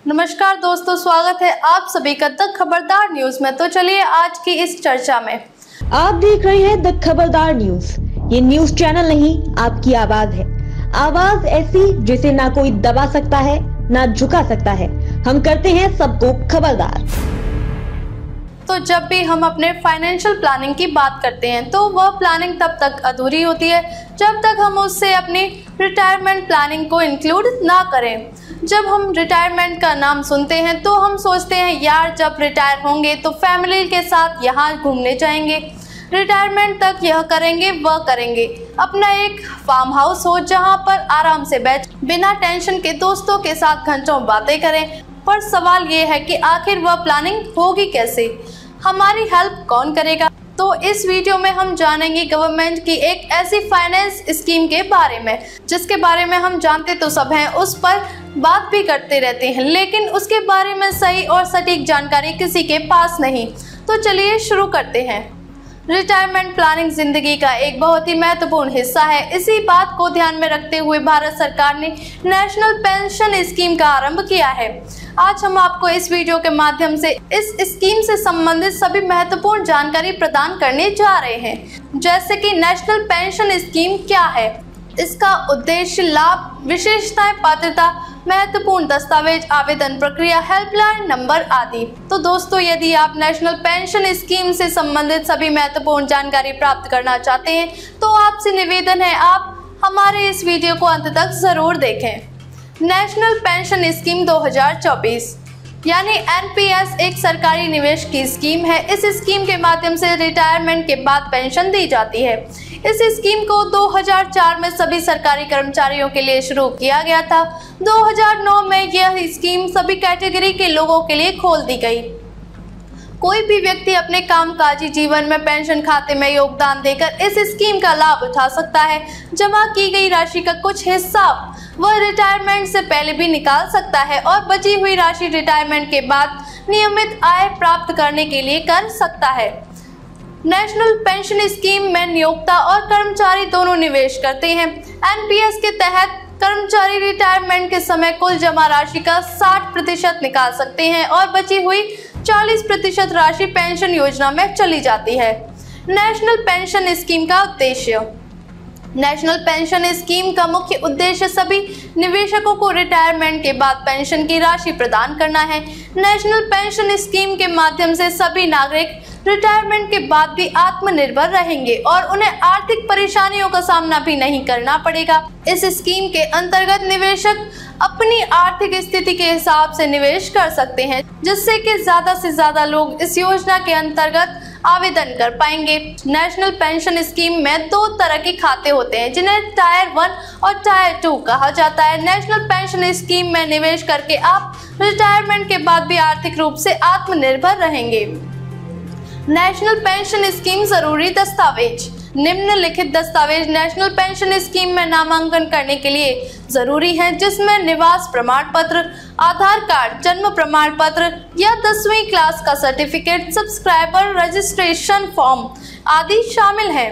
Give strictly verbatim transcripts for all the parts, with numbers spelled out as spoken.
नमस्कार दोस्तों, स्वागत है आप सभी का द खबरदार न्यूज में। तो चलिए आज की इस चर्चा में। आप देख रहे हैं द खबरदार न्यूज। ये न्यूज चैनल नहीं, आपकी आवाज है। आवाज ऐसी जिसे ना कोई दबा सकता है ना झुका सकता है। हम करते हैं सबको खबरदार। तो जब भी हम अपने फाइनेंशियल प्लानिंग की बात करते हैं तो वह प्लानिंग तब तक अधूरी होती है जब तक हम उससे अपनी रिटायरमेंट प्लानिंग को इंक्लूड ना करें। जब हम रिटायरमेंट का नाम सुनते हैं तो हम सोचते हैं यार जब रिटायर होंगे तो फैमिली के साथ यहाँ घूमने जाएंगे, रिटायरमेंट तक यह करेंगे वह करेंगे, अपना एक फार्म हाउस हो जहाँ पर आराम से बैठ बिना टेंशन के दोस्तों के साथ घंटों बातें करें। पर सवाल ये है कि आखिर वह प्लानिंग होगी कैसे, हमारी हेल्प कौन करेगा। तो इस वीडियो में हम जानेंगे गवर्नमेंट की एक ऐसी फाइनेंस स्कीम के बारे में जिसके बारे में हम जानते तो सब हैं, उस पर बात भी करते रहते हैं, लेकिन उसके बारे में सही और सटीक जानकारी किसी के पास नहीं। तो चलिए शुरू करते हैं। रिटायरमेंट प्लानिंग जिंदगी का एक बहुत ही महत्वपूर्ण हिस्सा है। इसी बात को ध्यान में रखते हुए भारत सरकार ने नेशनल पेंशन स्कीम का आरंभ किया है। आज हम आपको इस वीडियो के माध्यम से इस स्कीम से संबंधित सभी महत्वपूर्ण जानकारी प्रदान करने जा रहे हैं, जैसे कि नेशनल पेंशन स्कीम क्या है, इसका उद्देश्य, लाभ, विशेषताएं, पात्रता, महत्वपूर्ण दस्तावेज, आवेदन प्रक्रिया, हेल्पलाइन नंबर आदि। तो दोस्तों, यदि आप नेशनल पेंशन स्कीम से संबंधित सभी महत्वपूर्ण जानकारी प्राप्त करना चाहते हैं तो आपसे निवेदन है आप हमारे इस वीडियो को अंत तक जरूर देखें। नेशनल पेंशन स्कीम दो हज़ार चौबीस यानी एन पी एस एक सरकारी निवेश की स्कीम है। इस स्कीम के माध्यम से रिटायरमेंट के बाद पेंशन दी जाती है। इस स्कीम को दो हज़ार चार में सभी सरकारी कर्मचारियों के लिए शुरू किया गया था। दो हज़ार नौ में यह स्कीम सभी कैटेगरी के लोगों के लिए खोल दी गई। कोई भी व्यक्ति अपने कामकाजी जीवन में पेंशन खाते में योगदान देकर इस स्कीम का लाभ उठा सकता है। जमा की गई राशि का कुछ हिस्सा वह रिटायरमेंट से पहले भी निकाल सकता है और बची हुई राशि रिटायरमेंट के बाद नियमित आय प्राप्त करने के लिए कर सकता है। नेशनल पेंशन स्कीम में नियोक्ता और कर्मचारी दोनों निवेश करते हैं। एन पी एस के तहत कर्मचारी रिटायरमेंट के समय कुल जमा राशि का साठ प्रतिशत निकाल सकते हैं और बची हुई चालीस प्रतिशत राशि पेंशन योजना में चली जाती है। नेशनल पेंशन स्कीम का उद्देश्य। नेशनल पेंशन स्कीम का मुख्य उद्देश्य सभी निवेशकों को रिटायरमेंट के बाद पेंशन की राशि प्रदान करना है। नेशनल पेंशन स्कीम के माध्यम से सभी नागरिक रिटायरमेंट के बाद भी आत्मनिर्भर रहेंगे और उन्हें आर्थिक परेशानियों का सामना भी नहीं करना पड़ेगा। इस स्कीम के अंतर्गत निवेशक अपनी आर्थिक स्थिति के हिसाब से निवेश कर सकते हैं, जिससे कि ज्यादा से ज्यादा लोग इस योजना के अंतर्गत आवेदन कर पाएंगे। नेशनल पेंशन स्कीम में दो तरह के खाते होते हैं जिन्हें टायर वन और टायर टू कहा जाता है। नेशनल पेंशन स्कीम में निवेश करके आप रिटायरमेंट के बाद भी आर्थिक रूप से आत्मनिर्भर रहेंगे। नेशनल पेंशन स्कीम जरूरी दस्तावेज। निम्नलिखित दस्तावेज नेशनल पेंशन स्कीम में नामांकन करने के लिए जरूरी हैं, जिसमें निवास प्रमाण पत्र, आधार कार्ड, जन्म प्रमाण पत्र या दसवीं क्लास का सर्टिफिकेट, सब्सक्राइबर रजिस्ट्रेशन फॉर्म आदि शामिल हैं।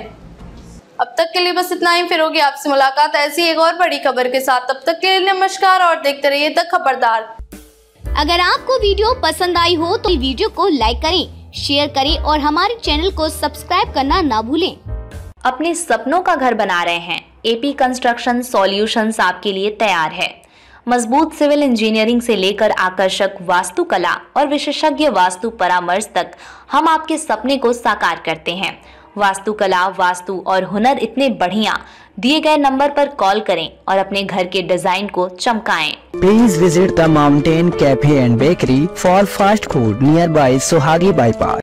अब तक के लिए बस इतना ही। फिर होगी आपसे मुलाकात ऐसी एक और बड़ी खबर के साथ। तब तक के लिए नमस्कार और देखते रहिए द खबरदार। अगर आपको वीडियो पसंद आई हो तो वीडियो को लाइक करें, शेयर करें और हमारे चैनल को सब्सक्राइब करना ना भूलें। अपने सपनों का घर बना रहे हैं? एपी कंस्ट्रक्शन सॉल्यूशंस आपके लिए तैयार है। मजबूत सिविल इंजीनियरिंग से लेकर आकर्षक वास्तुकला और विशेषज्ञ वास्तु परामर्श तक हम आपके सपने को साकार करते हैं। वास्तुकला, वास्तु और हुनर इतने बढ़िया। दिए गए नंबर पर कॉल करें और अपने घर के डिजाइन को चमकाएं। Please visit the Mountain Cafe and Bakery for fast food nearby Sohagi Bypass.